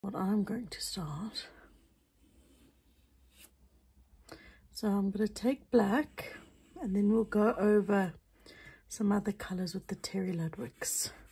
what I'm going to start. So I'm going to take black and then we'll go over some other colours with the Terry Ludwigs.